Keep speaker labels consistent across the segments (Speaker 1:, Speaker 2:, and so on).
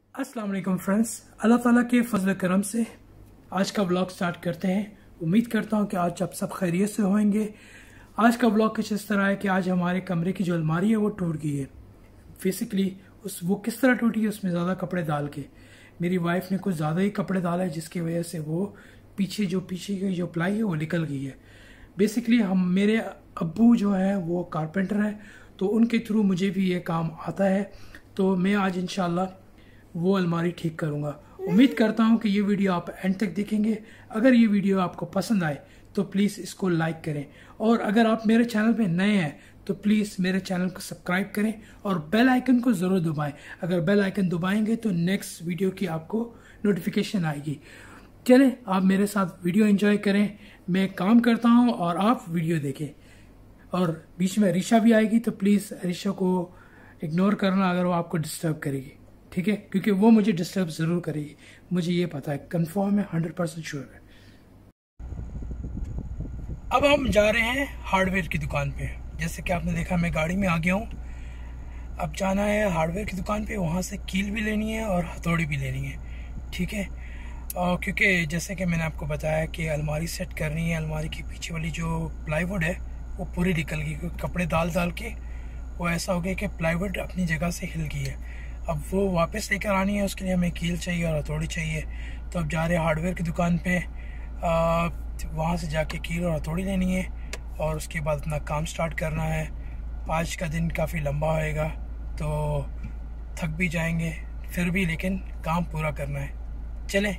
Speaker 1: अस्सलाम वालेकुम फ्रेंड्स, अल्लाह ताला के फजल करम से आज का व्लॉग स्टार्ट करते हैं। उम्मीद करता हूं कि आज आप सब खैरियत से होंगे। आज का व्लॉग कुछ इस तरह है कि आज हमारे कमरे की जो अलमारी है वो टूट गई है। बेसिकली वो किस तरह टूटी है, उसमें ज़्यादा कपड़े डाल के मेरी वाइफ ने कुछ ज़्यादा ही कपड़े डाला है, जिसकी वजह से वो पीछे की जो प्लाई है वो निकल गई है। बेसिकली मेरे अब्बू जो है वो कारपेंटर है, तो उनके थ्रू मुझे भी ये काम आता है। तो मैं आज इंशाल्लाह वो अलमारी ठीक करूँगा। उम्मीद करता हूँ कि ये वीडियो आप एंड तक देखेंगे। अगर ये वीडियो आपको पसंद आए तो प्लीज़ इसको लाइक करें, और अगर आप मेरे चैनल पे नए हैं तो प्लीज़ मेरे चैनल को सब्सक्राइब करें और बेल आइकन को ज़रूर दबाएं। अगर बेल आइकन दबाएंगे तो नेक्स्ट वीडियो की आपको नोटिफिकेशन आएगी। चलें, आप मेरे साथ वीडियो एंजॉय करें। मैं काम करता हूँ और आप वीडियो देखें, और बीच में रीशा भी आएगी तो प्लीज़ रीशा को इग्नोर करना अगर वो आपको डिस्टर्ब करेगी, ठीक है? क्योंकि वो मुझे डिस्टर्ब ज़रूर करेगी, मुझे ये पता है, कंफर्म है, 100% श्योर है। अब हम जा रहे हैं हार्डवेयर की दुकान पे। जैसे कि आपने देखा मैं गाड़ी में आ गया हूँ। अब जाना है हार्डवेयर की दुकान पे, वहाँ से कील भी लेनी है और हथौड़ी भी लेनी है, ठीक है? क्योंकि जैसे कि मैंने आपको बताया कि अलमारी सेट करनी है। अलमारी की पीछे वाली जो प्लाईवुड है वो पूरी निकल गई, क्योंकि कपड़े डाल के वो ऐसा हो गया कि प्लाईवुड अपनी जगह से हिल गई है। अब वो वापस लेकर आनी है, उसके लिए हमें कील चाहिए और हथौड़ी चाहिए। तो अब जा रहे हैं हार्डवेयर की दुकान पे, वहाँ से जाके कील और हथौड़ी लेनी है और उसके बाद अपना काम स्टार्ट करना है। आज का दिन काफ़ी लंबा होएगा तो थक भी जाएंगे फिर भी, लेकिन काम पूरा करना है। चलें।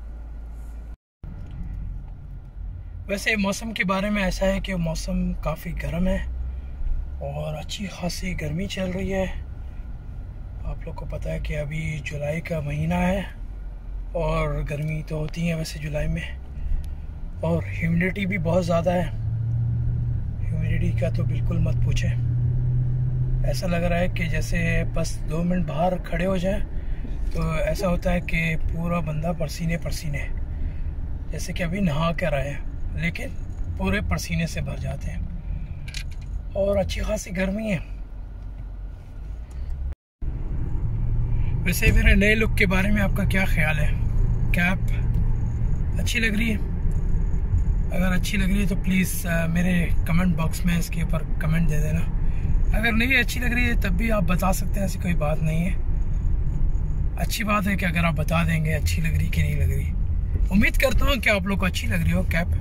Speaker 1: वैसे मौसम के बारे में ऐसा है कि मौसम काफ़ी गर्म है और अच्छी खासी गर्मी चल रही है। आप लोग को पता है कि अभी जुलाई का महीना है और गर्मी तो होती है वैसे जुलाई में, और ह्यूमिडिटी भी बहुत ज़्यादा है। ह्यूमिडिटी का तो बिल्कुल मत पूछें। ऐसा लग रहा है कि जैसे बस 2 मिनट बाहर खड़े हो जाएं तो ऐसा होता है कि पूरा बंदा पसीने पसीने, जैसे कि अभी नहा कर आए हैं, लेकिन पूरे पसीने से भर जाते हैं और अच्छी खासी गर्मी है। वैसे मेरे नए लुक के बारे में आपका क्या ख्याल है? कैप अच्छी लग रही है? अगर अच्छी लग रही है तो प्लीज़ मेरे कमेंट बॉक्स में इसके ऊपर कमेंट दे देना। अगर नहीं अच्छी लग रही है तब भी आप बता सकते हैं, ऐसी कोई बात नहीं है। अच्छी बात है कि अगर आप बता देंगे अच्छी लग रही कि नहीं लग रही। उम्मीद करता हूँ कि आप लोग को अच्छी लग रही हो कैप।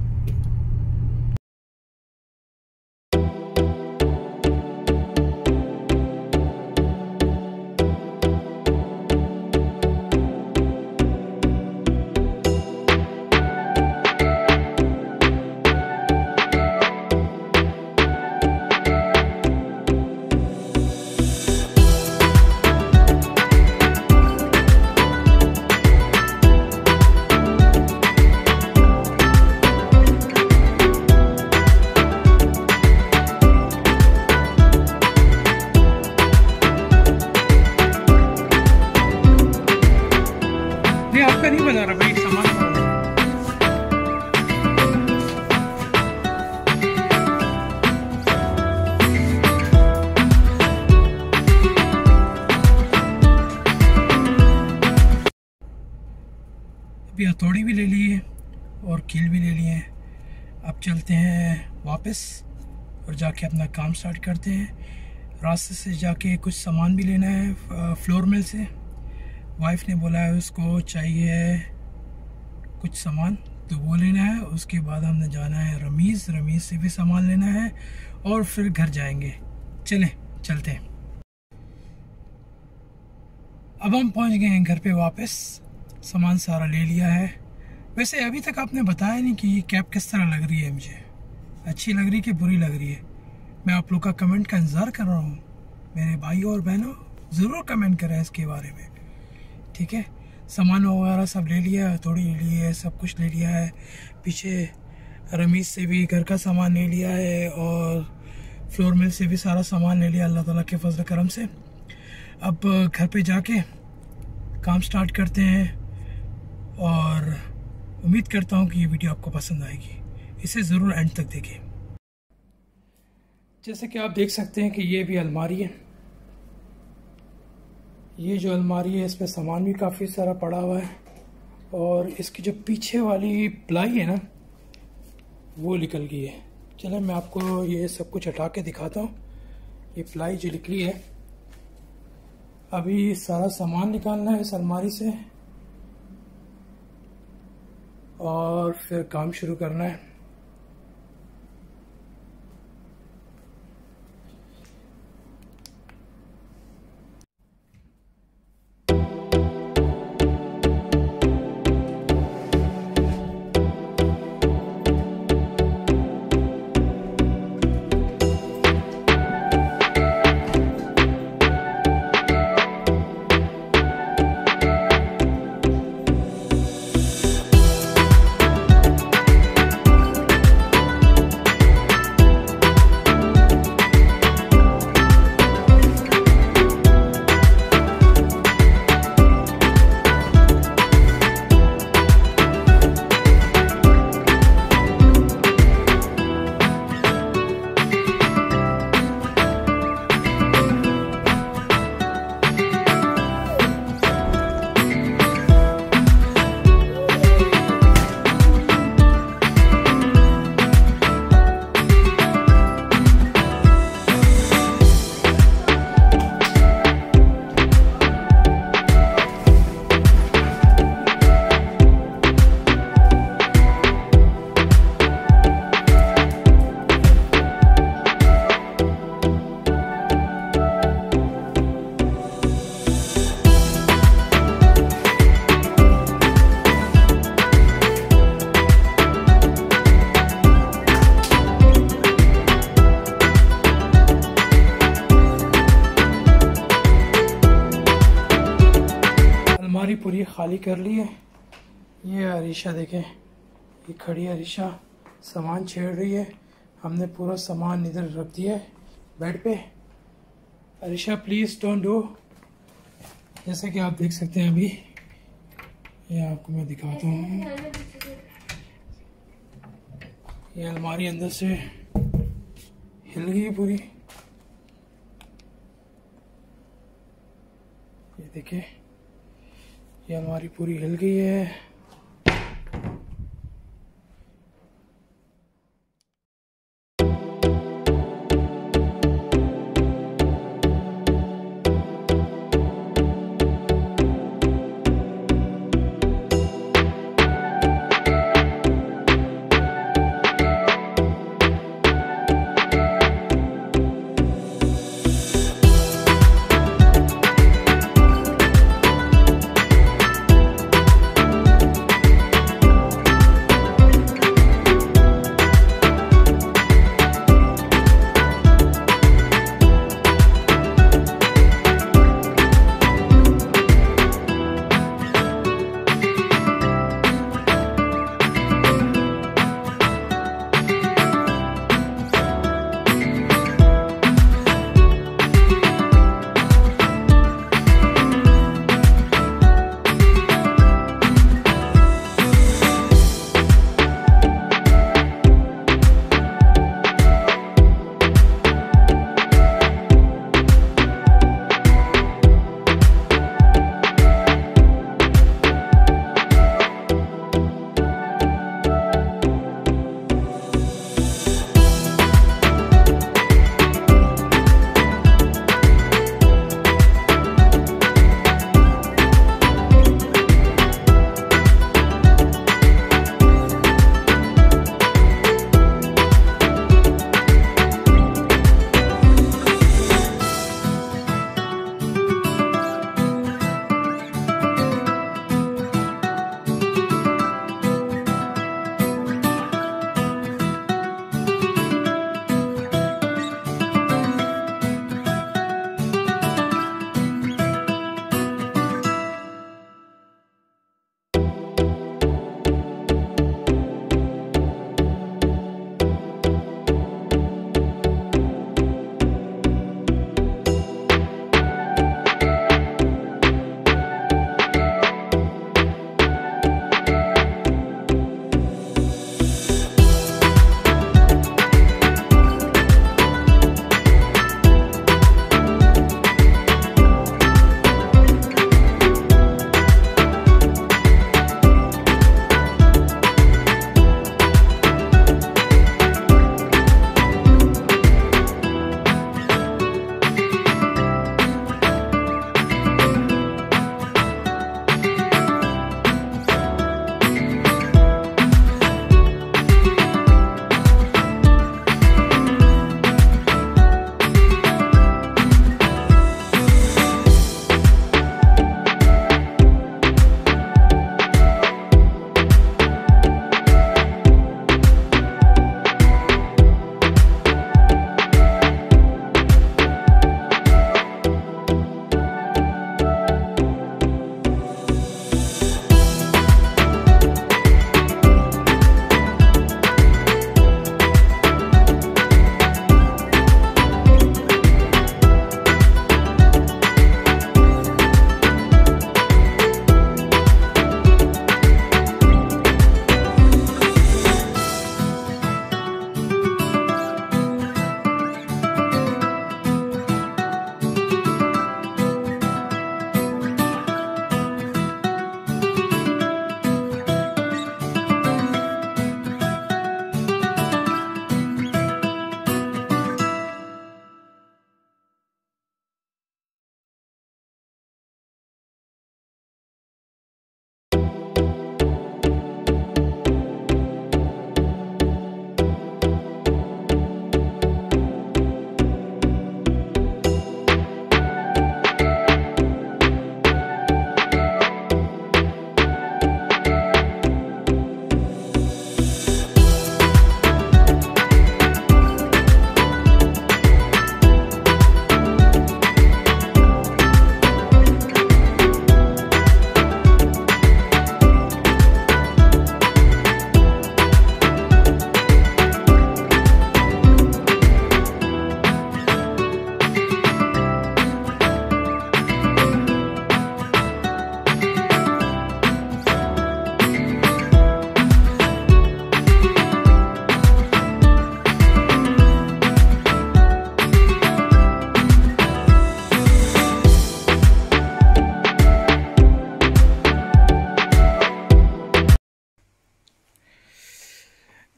Speaker 1: आपका नहीं बना रहा भाई सामान। अभी हथौड़ी भी ले ली है और कील भी ले लिए हैं। अब चलते हैं वापस और जाके अपना काम स्टार्ट करते हैं। रास्ते से जाके कुछ सामान भी लेना है फ्लोर मिल से। वाइफ ने बोला है उसको चाहिए कुछ सामान, तो वो लेना है। उसके बाद हमने जाना है रमीज़ से भी सामान लेना है और फिर घर जाएंगे। चलें चलते हैं। अब हम पहुंच गए हैं घर पे वापस, सामान सारा ले लिया है। वैसे अभी तक आपने बताया नहीं कि ये कैप किस तरह लग रही है, मुझे अच्छी लग रही है कि बुरी लग रही है। मैं आप लोग का कमेंट का इंतज़ार कर रहा हूँ। मेरे भाई और बहनों ज़रूर कमेंट करें इसके बारे में, ठीक है? सामान वगैरह सब ले लिया है, थोड़ी ले ली है, सब कुछ ले लिया है। पीछे रमीज़ से भी घर का सामान ले लिया है और फ्लोर मिल से भी सारा सामान ले लिया, अल्लाह ताला के फजल करम से। अब घर पे जाके काम स्टार्ट करते हैं और उम्मीद करता हूँ कि ये वीडियो आपको पसंद आएगी। इसे ज़रूर एंड तक देखें। जैसे कि आप देख सकते हैं कि ये भी अलमारी है, ये जो अलमारी है इसमें सामान भी काफ़ी सारा पड़ा हुआ है, और इसकी जो पीछे वाली प्लाई है ना वो निकल गई है। चलो मैं आपको ये सब कुछ हटा के दिखाता हूँ। ये प्लाई जो निकली है, अभी सारा सामान निकालना है इस अलमारी से और फिर काम शुरू करना है। अलमारी पूरी खाली कर ली है। ये अरीशा देखें, ये खड़ी अरीशा सामान छेड़ रही है। हमने पूरा सामान इधर रख दिया है बेड पे। Arisha please don't do. जैसे कि आप देख सकते हैं अभी, ये आपको मैं दिखाता हूँ। ये अलमारी अंदर से हिल गई पूरी, ये देखिए ये अलमारी पूरी हिल गई है।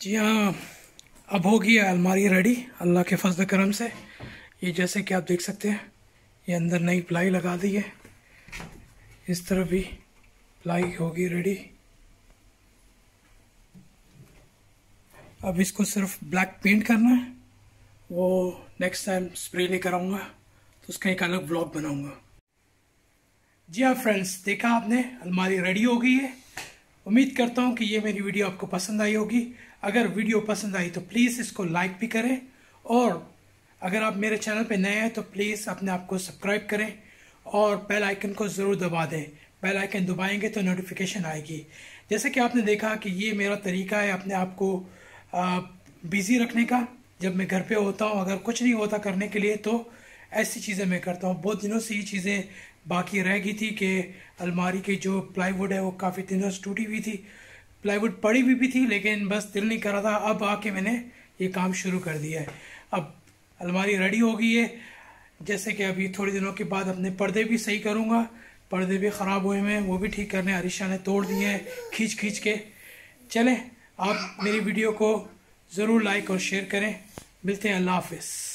Speaker 1: जी हाँ, अब होगी अलमारी रेडी अल्लाह के फजल करम से। ये जैसे कि आप देख सकते हैं, ये अंदर नई प्लाई लगा दी है, इस तरफ भी प्लाई होगी रेडी। अब इसको सिर्फ ब्लैक पेंट करना है, वो नेक्स्ट टाइम स्प्रे लेकर आऊँगा तो उसका एक अलग व्लॉग बनाऊँगा। जी हाँ फ्रेंड्स, देखा आपने, अलमारी रेडी हो गई है। उम्मीद करता हूँ कि ये मेरी वीडियो आपको पसंद आई होगी। अगर वीडियो पसंद आई तो प्लीज़ इसको लाइक भी करें, और अगर आप मेरे चैनल पे नए हैं तो प्लीज़ अपने आप को सब्सक्राइब करें और बेल आइकन को ज़रूर दबा दें। बेल आइकन दबाएंगे तो नोटिफिकेशन आएगी। जैसे कि आपने देखा कि ये मेरा तरीका है अपने आप को बिज़ी रखने का। जब मैं घर पे होता हूँ, अगर कुछ नहीं होता करने के लिए, तो ऐसी चीज़ें मैं करता हूँ। बहुत दिनों से ये चीज़ें बाकी रह गई थी कि अलमारी की जो प्लाईवुड है वो काफ़ी दिनों से टूटी हुई थी, प्लाईवुड पड़ी हुई भी थी, लेकिन बस दिल नहीं कर रहा था। अब आके मैंने ये काम शुरू कर दिया है। अब अलमारी रेडी हो गई है। जैसे कि अभी थोड़ी दिनों के बाद अपने पर्दे भी सही करूँगा। पर्दे भी ख़राब हुए हैं, वो भी ठीक करने अरिशा ने तोड़ दिए हैं खींच खींच के। चलें, आप मेरी वीडियो को ज़रूर लाइक और शेयर करें। मिलते हैं, अल्लाह हाफिज़।